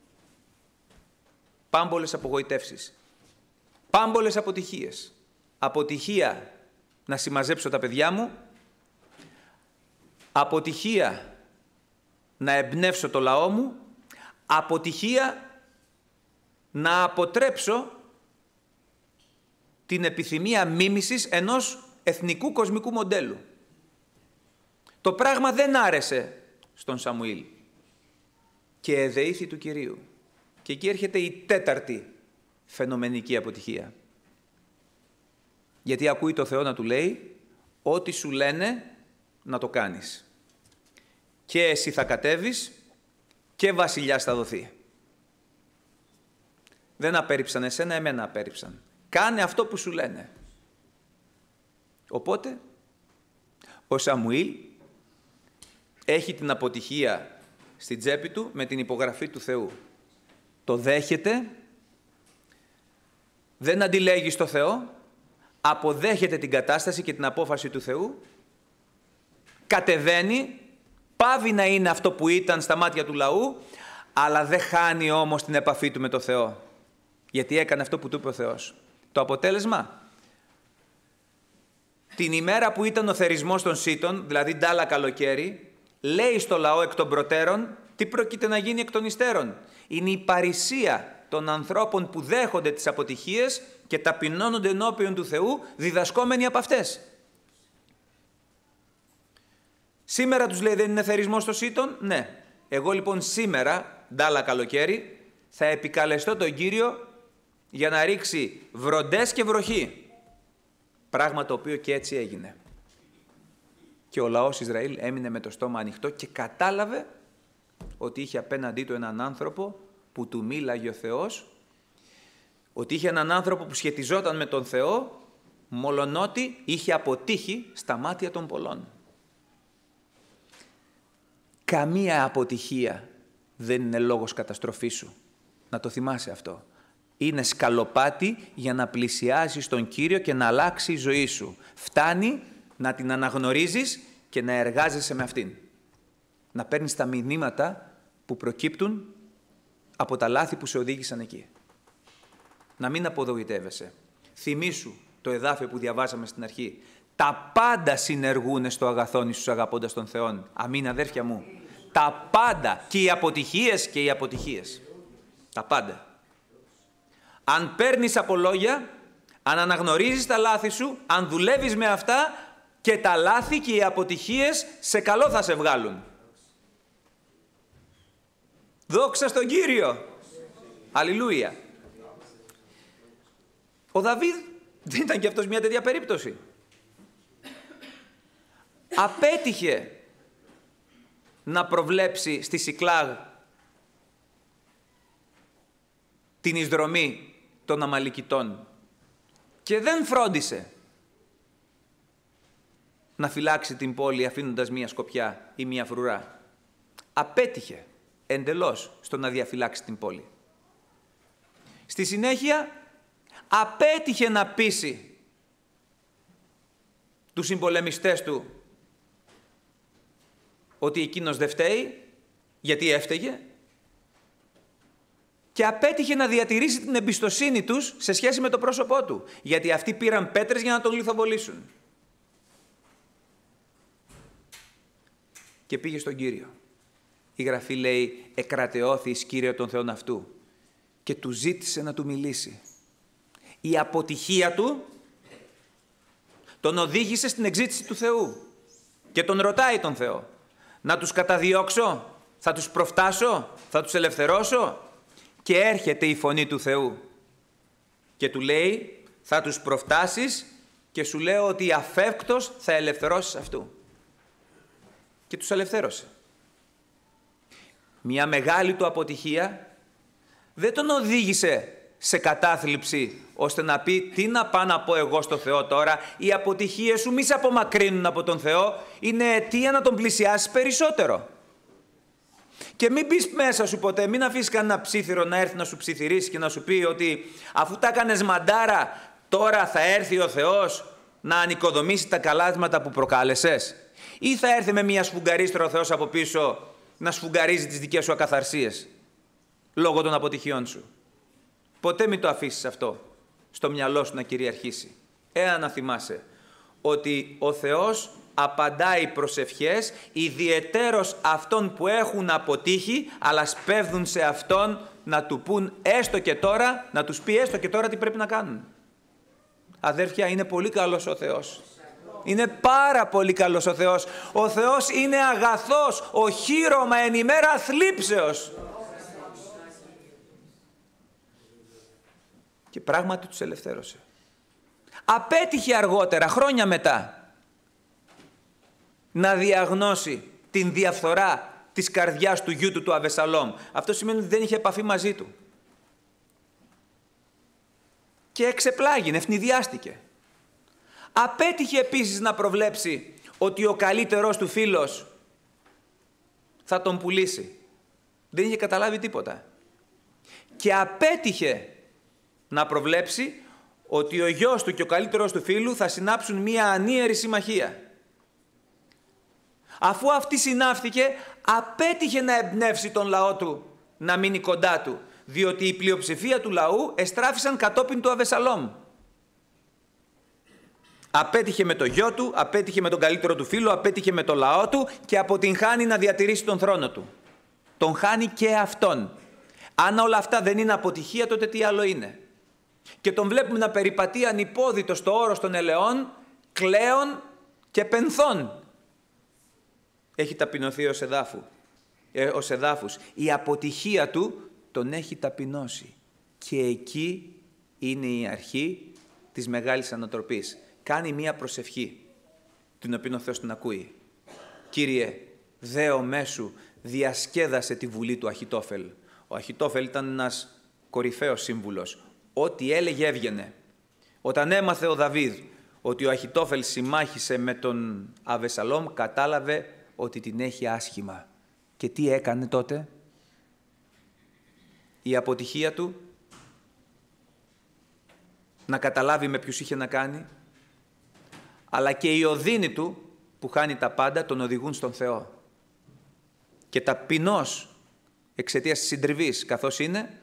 πάμπολες απογοητεύσεις, πάμπολες αποτυχίες. Αποτυχία να συμμαζέψω τα παιδιά μου, αποτυχία να εμπνεύσω το λαό μου, αποτυχία να αποτρέψω την επιθυμία μίμησης ενός εθνικού κοσμικού μοντέλου. Το πράγμα δεν άρεσε στον Σαμουήλ και εδεήθη του Κυρίου. Και εκεί έρχεται η τέταρτη φαινομενική αποτυχία. Γιατί ακούει το Θεό να του λέει ό,τι σου λένε να το κάνεις. Και εσύ θα κατέβεις και βασιλιάς θα δοθεί. Δεν απέρριψαν εσένα, εμένα απέρριψαν. Κάνε αυτό που σου λένε. Οπότε, ο Σαμουήλ έχει την αποτυχία στην τσέπη του με την υπογραφή του Θεού. Το δέχεται, δεν αντιλέγει στο Θεό, αποδέχεται την κατάσταση και την απόφαση του Θεού, κατεβαίνει, πάβει να είναι αυτό που ήταν στα μάτια του λαού, αλλά δεν χάνει όμως την επαφή του με το Θεό. Γιατί έκανε αυτό που του είπε ο Θεός. Το αποτέλεσμα, την ημέρα που ήταν ο θερισμός των Σίτων, δηλαδή ντάλα καλοκαίρι, λέει στο λαό εκ των προτέρων τι πρόκειται να γίνει εκ των υστέρων. Είναι η παρησία των ανθρώπων που δέχονται τις αποτυχίες και ταπεινώνονται ενώπιον του Θεού, διδασκόμενοι από αυτές. Σήμερα τους λέει δεν είναι θερισμός των Σίτων. Ναι. Εγώ λοιπόν σήμερα, ντάλα καλοκαίρι, θα επικαλεστώ τον Κύριο για να ρίξει βροντές και βροχή. Πράγμα το οποίο και έτσι έγινε. Και ο λαός Ισραήλ έμεινε με το στόμα ανοιχτό και κατάλαβε ότι είχε απέναντί του έναν άνθρωπο που του μίλαγε ο Θεός, ότι είχε έναν άνθρωπο που σχετιζόταν με τον Θεό, μολονότι είχε αποτύχει στα μάτια των πολλών. Καμία αποτυχία δεν είναι λόγος καταστροφής σου. Να το θυμάσαι αυτό. Είναι σκαλοπάτι για να πλησιάσεις τον Κύριο και να αλλάξει η ζωή σου. Φτάνει να την αναγνωρίζεις και να εργάζεσαι με αυτήν. Να παίρνεις τα μηνύματα που προκύπτουν από τα λάθη που σε οδήγησαν εκεί. Να μην απογοητεύεσαι. Θυμήσου το εδάφιο που διαβάσαμε στην αρχή. Τα πάντα συνεργούν στο αγαθόν εις τους αγαπώντας των Θεών. Αμήν αδέρφια μου. Τα πάντα. Και οι αποτυχίες και οι αποτυχίες. Τα πάντα. Αν παίρνεις από λόγια, αν αναγνωρίζεις τα λάθη σου, αν δουλεύεις με αυτά, και τα λάθη και οι αποτυχίες σε καλό θα σε βγάλουν. Δόξα στον Κύριο. Αλληλούια. Ο Δαβίδ δεν ήταν και αυτός μια τέτοια περίπτωση. Απέτυχε να προβλέψει στη Σικλάγ την εισδρομή των Αμαλικιτών και δεν φρόντισε να φυλάξει την πόλη αφήνοντας μία σκοπιά ή μία φρουρά. Απέτυχε εντελώς στο να διαφυλάξει την πόλη. Στη συνέχεια απέτυχε να πείσει τους συμπολεμιστές του ότι εκείνος δεν φταίει, γιατί έφταιγε, και απέτυχε να διατηρήσει την εμπιστοσύνη τους σε σχέση με το πρόσωπό του, γιατί αυτοί πήραν πέτρες για να τον λιθοβολήσουν. και πήγε στον Κύριο. Η Γραφή λέει «εκρατεώθη εις Κύριο τον Θεόν αυτού» και του ζήτησε να του μιλήσει. Η αποτυχία του τον οδήγησε στην εξήτηση του Θεού και τον ρωτάει τον Θεό «Να τους καταδιώξω, θα τους προφτάσω, θα τους ελευθερώσω?» Και έρχεται η φωνή του Θεού και του λέει «Θα τους προφτάσεις και σου λέω ότι αφεύκτος θα ελευθερώσεις αυτού». Και τους ελευθέρωσε. Μια μεγάλη του αποτυχία δεν τον οδήγησε σε κατάθλιψη ώστε να πει «Τι να πάω να πω εγώ στο Θεό τώρα, οι αποτυχίες σου μη σε απομακρύνουν από τον Θεό, είναι αιτία να τον πλησιάσεις περισσότερο». Και μην πεις μέσα σου ποτέ, μην αφήσεις κανένα ψήθυρο να έρθει να σου ψιθυρίσει και να σου πει ότι αφού τα έκανες μαντάρα, τώρα θα έρθει ο Θεός να ανοικοδομήσει τα καλάσματα που προκάλεσες. Ή θα έρθει με μια σφουγγαρίστρα ο Θεός από πίσω να σφουγγαρίζει τις δικές σου ακαθαρσίες λόγω των αποτυχιών σου. Ποτέ μην το αφήσεις αυτό στο μυαλό σου να κυριαρχήσει. Ένα να θυμάσαι ότι ο Θεός απαντάει προσευχές ιδιαιτέρως αυτών που έχουν αποτύχει, αλλά σπέβδουν σε Αυτόν να του πούν έστω και τώρα, να τους πει έστω και τώρα τι πρέπει να κάνουν. Αδέρφια, είναι πολύ καλός ο Θεός. Είναι πάρα πολύ καλός ο Θεός. Ο Θεός είναι αγαθός, οχύρωμα εν ημέρα θλίψεως. Και πράγματι τους ελευθέρωσε. Απέτυχε αργότερα, χρόνια μετά, να διαγνώσει την διαφθορά της καρδιάς του γιού του, του Αβεσσαλόμ. Αυτό σημαίνει ότι δεν είχε επαφή μαζί του. Και εξεπλάγινε, ευνηδιάστηκε. Απέτυχε επίσης να προβλέψει ότι ο καλύτερος του φίλος θα τον πουλήσει. Δεν είχε καταλάβει τίποτα. Και απέτυχε να προβλέψει ότι ο γιος του και ο καλύτερος του φίλου θα συνάψουν μία ανίερη συμμαχία. Αφού αυτή συνάφθηκε, απέτυχε να εμπνεύσει τον λαό του να μείνει κοντά του, διότι η πλειοψηφία του λαού εστράφησαν κατόπιν του Αβεσσαλόμ. Απέτυχε με το γιο του, απέτυχε με τον καλύτερο του φίλο, απέτυχε με το λαό του και αποτυγχάνει να διατηρήσει τον θρόνο του. Τον χάνει και αυτόν. Αν όλα αυτά δεν είναι αποτυχία, τότε τι άλλο είναι? Και τον βλέπουμε να περιπατεί ανυπόδητο στο όρος των ελαιών, κλαίων και πενθών. Έχει ταπεινωθεί ως εδάφου, ε, ως εδάφους. Η αποτυχία του τον έχει ταπεινώσει. Και εκεί είναι η αρχή της μεγάλης ανατροπής. Κάνει μία προσευχή, την οποία ο Θεός την ακούει. Κύριε, δέο μέσου διασκέδασε τη βουλή του Αχιτόφελ. Ο Αχιτόφελ ήταν ένας κορυφαίος σύμβουλος. Ό,τι έλεγε έβγαινε. Όταν έμαθε ο Δαβίδ ότι ο Αχιτόφελ συμμάχησε με τον Αβεσσαλόμ, κατάλαβε ότι την έχει άσχημα. Και τι έκανε τότε? Η αποτυχία του να καταλάβει με ποιους είχε να κάνει, αλλά και η οδύνη του που χάνει τα πάντα τον οδηγούν στον Θεό. Και ταπεινός εξαιτίας της συντριβής καθώς είναι,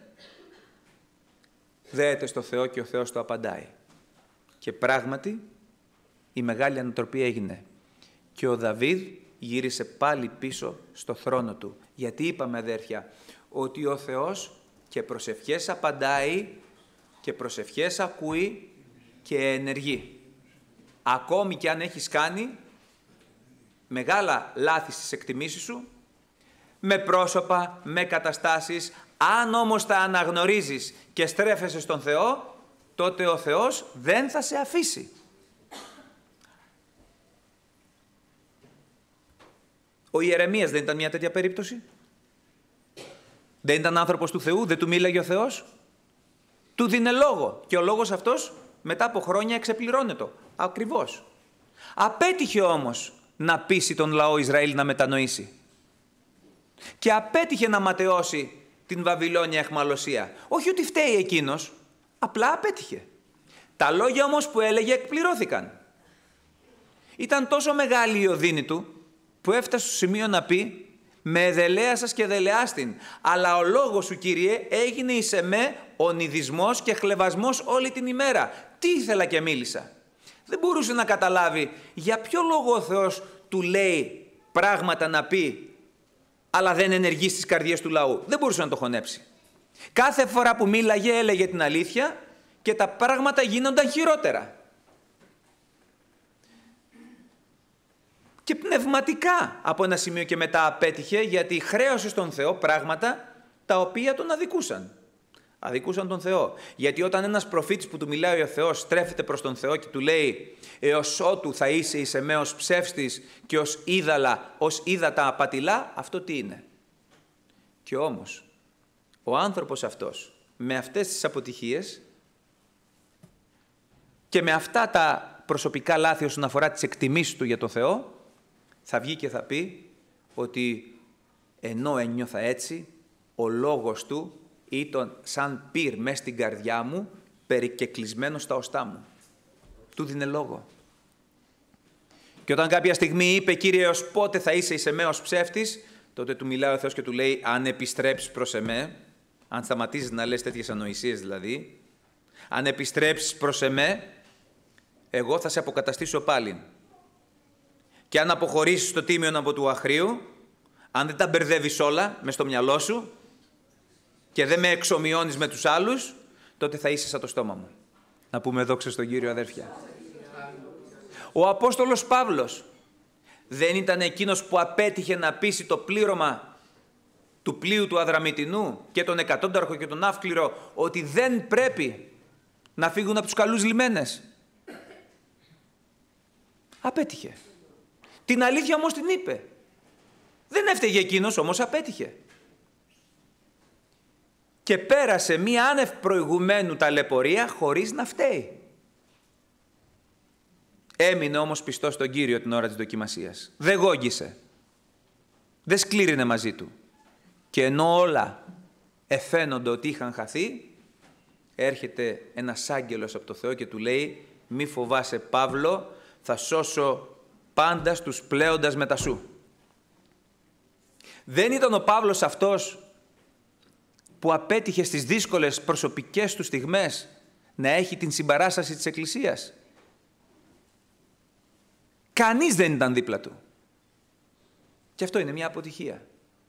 δέεται στο Θεό και ο Θεός το απαντάει. Και πράγματι η μεγάλη ανατροπή έγινε. Και ο Δαβίδ γύρισε πάλι πίσω στο θρόνο του. Γιατί είπαμε, αδέρφια, ότι ο Θεός και προσευχές απαντάει και προσευχές ακούει και ενεργεί. Ακόμη και αν έχεις κάνει μεγάλα λάθη στις εκτιμήσεις σου, με πρόσωπα, με καταστάσεις, αν όμως τα αναγνωρίζεις και στρέφεσαι στον Θεό, τότε ο Θεός δεν θα σε αφήσει. Ο Ιερεμίας δεν ήταν μια τέτοια περίπτωση? Δεν ήταν άνθρωπος του Θεού, δεν του μίλαγε ο Θεός? Του δίνε λόγο και ο λόγος αυτός μετά από χρόνια εξεπληρώνεται. Ακριβώς. Απέτυχε όμως να πείσει τον λαό Ισραήλ να μετανοήσει. Και απέτυχε να ματαιώσει την Βαβυλώνια αιχμαλωσία. Όχι ότι φταίει εκείνος, απλά απέτυχε. Τα λόγια όμως που έλεγε εκπληρώθηκαν. Ήταν τόσο μεγάλη η οδύνη του που έφτασε στο σημείο να πει «Με εδελέασας και δελεάστην, αλλά ο λόγος σου, Κύριε, έγινε εις εμέ ονειδισμός και χλευασμός όλη την ημέρα. Τι ήθελα και μίλησα». Δεν μπορούσε να καταλάβει για ποιο λόγο ο Θεός του λέει πράγματα να πει, αλλά δεν ενεργεί στις καρδιές του λαού. Δεν μπορούσε να το χωνέψει. Κάθε φορά που μίλαγε έλεγε την αλήθεια και τα πράγματα γίνονταν χειρότερα. Και πνευματικά από ένα σημείο και μετά απέτυχε, γιατί χρέωσε στον Θεό πράγματα τα οποία τον αδικούσαν. Αδικούσαν τον Θεό. Γιατί όταν ένας προφήτης που του μιλάει ο Θεός στρέφεται προς τον Θεό και του λέει «Έως ότου θα είσαι εις εμέ ως ψεύστης και ως είδαλα, ως είδατα απατηλά», αυτό τι είναι? Και όμως ο άνθρωπος αυτός με αυτές τις αποτυχίες και με αυτά τα προσωπικά λάθη όσον αφορά τις εκτιμήσεις του για τον Θεό, θα βγει και θα πει ότι ενώ ένιωθα έτσι, ο λόγος του ήταν σαν πυρ μες στην καρδιά μου, περικεκλεισμένο στα οστά μου. Του δίνε λόγο. Και όταν κάποια στιγμή είπε «Κύριε, ως πότε θα είσαι εις εμέ ως ψεύτης», τότε του μιλάει ο Θεός και του λέει «Αν επιστρέψεις προς εμέ», αν σταματήσεις να λες τέτοιες ανοησίες δηλαδή, «αν επιστρέψεις προς εμέ, εγώ θα σε αποκαταστήσω πάλι. Και αν αποχωρήσεις το τίμιον από του αχρίου, αν δεν τα μπερδεύεις όλα μες στο μυαλό σου και δεν με εξομοιώνεις με τους άλλους, τότε θα είσαι σαν το στόμα μου». Να πούμε δόξα στον Κύριο, αδέρφια. Ο Απόστολος Παύλος δεν ήταν εκείνος που απέτυχε να πείσει το πλήρωμα του πλοίου του Αδραμητινού και τον εκατόνταρχο και τον Αύκληρο ότι δεν πρέπει να φύγουν από τους καλούς λιμένες? Απέτυχε. Την αλήθεια όμως την είπε. Δεν έφταιγε εκείνος, όμως απέτυχε. Και πέρασε μία άνευ προηγουμένου ταλαιπωρία χωρίς να φταίει. Έμεινε όμως πιστός στον Κύριο την ώρα της δοκιμασίας. Δεν γόγγισε. Δεν σκλήρινε μαζί του. Και ενώ όλα εφαίνονται ότι είχαν χαθεί, έρχεται ένας άγγελος από το Θεό και του λέει «Μη φοβάσαι, Παύλο, θα σώσω πάντα στους πλέοντας μετά σου». Δεν ήταν ο Παύλος αυτός που απέτυχε στις δύσκολες προσωπικές του στιγμές να έχει την συμπαράσταση της Εκκλησίας? Κανείς δεν ήταν δίπλα του. Και αυτό είναι μια αποτυχία.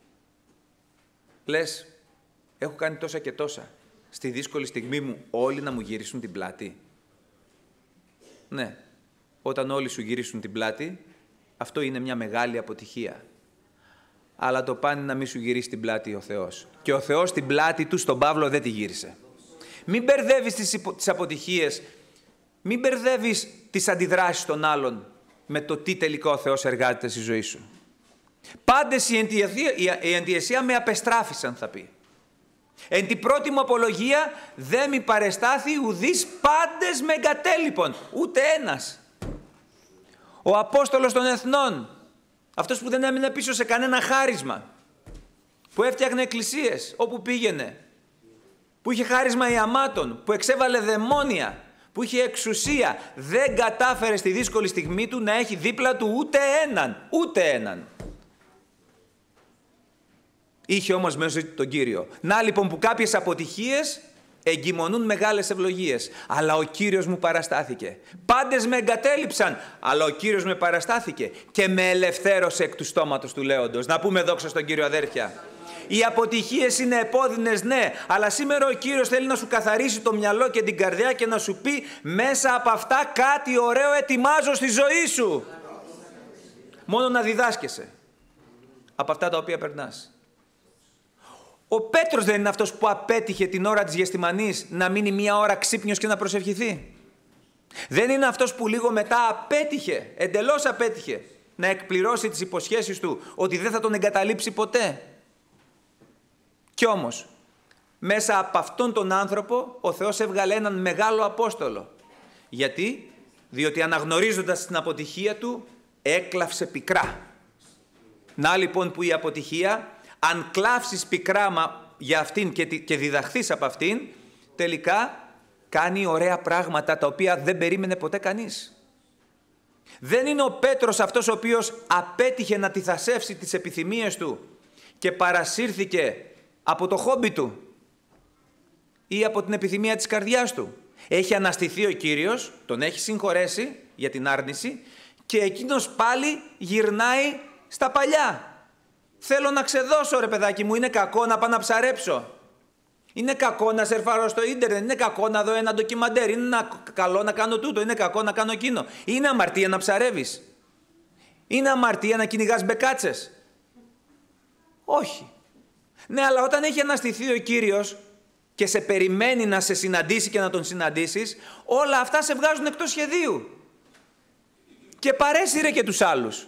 Λες, έχω κάνει τόσα και τόσα. Στη δύσκολη στιγμή μου όλοι να μου γυρίσουν την πλάτη. Ναι, όταν όλοι σου γυρίσουν την πλάτη, αυτό είναι μια μεγάλη αποτυχία. Αλλά το πάνε να μην σου γυρίσει την πλάτη ο Θεός. Και ο Θεός την πλάτη του στον Παύλο δεν τη γύρισε. Μην μπερδεύεις τις, υπο... τις αποτυχίες, μην μπερδεύεις τις αντιδράσεις των άλλων με το τι τελικά ο Θεός εργάζεται στη ζωή σου. Πάντες η εντιεσία με απεστράφησαν, θα πει. Εν την πρώτη μου απολογία δεν μη παρεστάθη ουδείς πάντες με εγκατέλειπον, ούτε ένας. Ο Απόστολος των Εθνών, αυτός που δεν έμεινε πίσω σε κανένα χάρισμα, που έφτιαχνε εκκλησίες όπου πήγαινε, που είχε χάρισμα ιαμάτων, που εξέβαλε δαιμόνια, που είχε εξουσία, δεν κατάφερε στη δύσκολη στιγμή του να έχει δίπλα του ούτε έναν, ούτε έναν. Είχε όμως μέσα τον Κύριο. Να λοιπόν που κάποιες αποτυχίες εγκυμονούν μεγάλες ευλογίες. Αλλά ο Κύριος μου παραστάθηκε. Πάντες με εγκατέλειψαν, αλλά ο Κύριος με παραστάθηκε και με ελευθέρωσε εκ του στόματος του λέοντος. Να πούμε δόξα στον Κύριο, αδέρφια. Οι αποτυχίες είναι επώδυνες, ναι, αλλά σήμερα ο Κύριος θέλει να σου καθαρίσει το μυαλό και την καρδιά και να σου πει μέσα από αυτά κάτι ωραίο ετοιμάζω στη ζωή σου. Μόνο να διδάσκεσαι από αυτά τα οποία περνάς. Ο Πέτρος δεν είναι αυτός που απέτυχε την ώρα της Γεστημανής να μείνει μία ώρα ξύπνιος και να προσευχηθεί? Δεν είναι αυτός που λίγο μετά απέτυχε, εντελώς απέτυχε, να εκπληρώσει τις υποσχέσεις του ότι δεν θα τον εγκαταλείψει ποτέ? Κι όμως, μέσα από αυτόν τον άνθρωπο, ο Θεός έβγαλε έναν μεγάλο Απόστολο. Γιατί? Διότι αναγνωρίζοντας την αποτυχία του, έκλαυσε πικρά. Να λοιπόν που η αποτυχία, αν κλάψεις πικρά για αυτήν και διδαχθείς από αυτήν, τελικά κάνει ωραία πράγματα τα οποία δεν περίμενε ποτέ κανείς. Δεν είναι ο Πέτρος αυτός ο οποίος απέτυχε να τυθασεύσει τις επιθυμίες του και παρασύρθηκε από το χόμπι του ή από την επιθυμία της καρδιάς του. Έχει αναστηθεί ο Κύριος, τον έχει συγχωρέσει για την άρνηση και εκείνος πάλι γυρνάει στα παλιά. Θέλω να ξεδώσω, ρε παιδάκι μου, είναι κακό να πάω να ψαρέψω. Είναι κακό να σερφάρω στο ίντερνετ, είναι κακό να δω ένα ντοκιμαντέρ, είναι καλό να κάνω τούτο, είναι κακό να κάνω εκείνο. Είναι αμαρτία να ψαρεύεις. Είναι αμαρτία να κυνηγάς μπεκάτσες. Όχι. Ναι, αλλά όταν έχει αναστηθεί ο Κύριος και σε περιμένει να σε συναντήσει και να τον συναντήσεις, όλα αυτά σε βγάζουν εκτός σχεδίου. Και παρέσυρε και τους άλλους.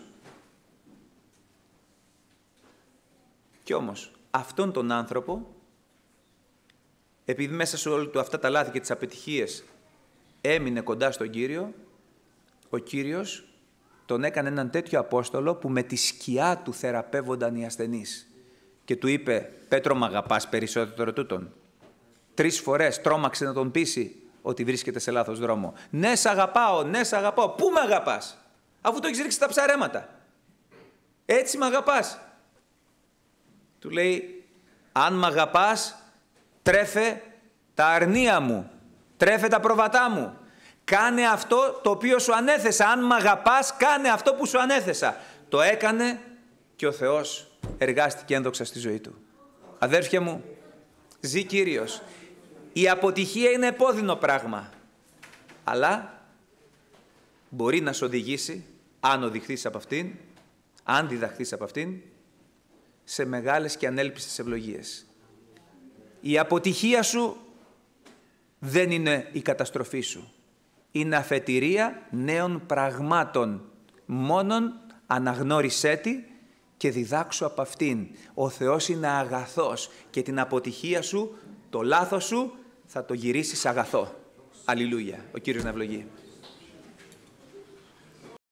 Κι όμως, αυτόν τον άνθρωπο, επειδή μέσα σε όλα του αυτά τα λάθη και τις απετυχίες έμεινε κοντά στον Κύριο, ο Κύριος τον έκανε έναν τέτοιο Απόστολο που με τη σκιά του θεραπεύονταν οι ασθενείς. Και του είπε, Πέτρο, μ' αγαπάς περισσότερο τούτον? Τρεις φορές τρόμαξε να τον πείσει ότι βρίσκεται σε λάθος δρόμο. Ναι, σ' αγαπάω, ναι, σ' αγαπάω. Πού με αγαπάς, αφού το έχεις ρίξει τα ψαρέματα? Έτσι μ' αγαπάς? Του λέει, αν μ' αγαπάς, τρέφε τα αρνία μου, τρέφε τα προβατά μου. Κάνε αυτό το οποίο σου ανέθεσα. Αν μ' αγαπάς, κάνε αυτό που σου ανέθεσα. Το έκανε και ο Θεός εργάστηκε ένδοξα στη ζωή του. Αδέρφια μου, ζει Κύριος. Η αποτυχία είναι επώδυνο πράγμα. Αλλά μπορεί να σε οδηγήσει, αν οδηγθείς από αυτήν, αν διδαχθείς από αυτήν, σε μεγάλες και ανέλπιστες ευλογίες. Η αποτυχία σου δεν είναι η καταστροφή σου. Είναι αφετηρία νέων πραγμάτων. Μόνον αναγνώρισέ τη και διδάξου από αυτήν. Ο Θεός είναι αγαθός και την αποτυχία σου, το λάθος σου, θα το γυρίσεις αγαθό. Αλληλούια. Ο Κύριος να ευλογεί.